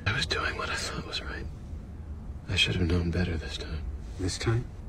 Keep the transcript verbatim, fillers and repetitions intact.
I was doing what I thought was right. I should have known better this time. This time?